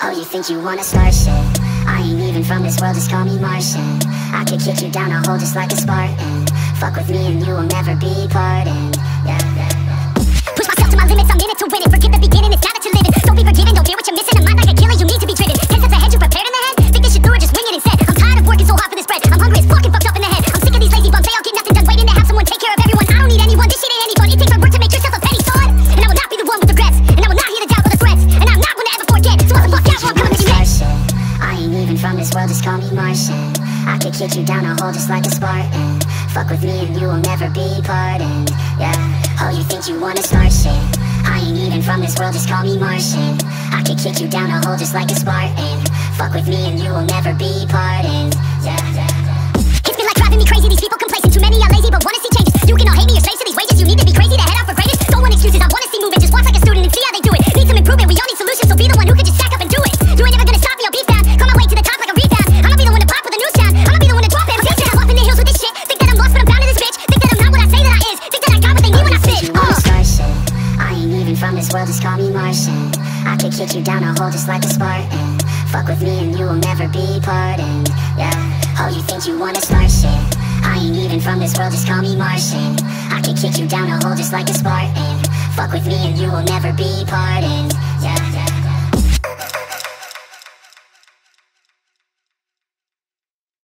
Oh, you think you wanna start shit? I ain't even from this world, just call me Martian. I could kick you down a hole just like a Spartan. Fuck with me and you will never be pardoned. Yeah. Push myself to my limits, I'm in it to win it. Forget the beginning, it's now that you're living. Don't be forgiven, don't fear what you're missing. A mind like a killer, you need to be driven. 10 steps ahead, you prepared in the head? Think this shit through or just wing it instead? I'm tired of working so hard for this bread. I'm hungry as fucking fucked up in the head. I'm sick of these lazy bums, they all get nothing done. Waiting to have someone take care of everyone. I don't need anyone, this shit ain't any fun. It takes my work to make yourself a penny, son. And I will not be the one with regrets. And I will not hear the doubt or the threats. And I'm not one to ever forget. So what the fuck out, I'm coming to you next. I ain't even from this world, just call me Martian. I could kick you down a hole just like a Spartan. Fuck with me and you will never be pardoned. Yeah. Oh, you think you wanna start shit? I ain't even from this world, just call me Martian. I could kick you down a hole just like a Spartan. Fuck with me and you will never be pardoned. Yeah. It's been like driving me crazy, these people complacent. Too many are lazy but wanna see changes. You can all hate me or slaves to these wages. You need to be crazy to head out for greatness. Don't want excuses, I wanna see movement. Just watch like a student and see how they do it. Need some improvement, we all need solutions. So be the one who can just stack up and do it. You ain't never gonna stop me, I'll be found. Come my way to the top like a rebound. I'ma be the one to pop with a new sound. I'ma be the one to drop it. I'm up in the hills with this shit. Think that I'm lost but I'm bound to this bitch. Think that I'm not what I say that I is. Think that I got what they need when I spit. I ain't even from this world, just call me Martian. I could kick you down a hole just like a Spartan. Fuck with me and you will never be pardoned. Yeah. Oh, you think you wanna start shit? I ain't even from this world, just call me Martian. I could kick you down a hole just like a Spartan. Fuck with me and you will never be pardoned. Yeah.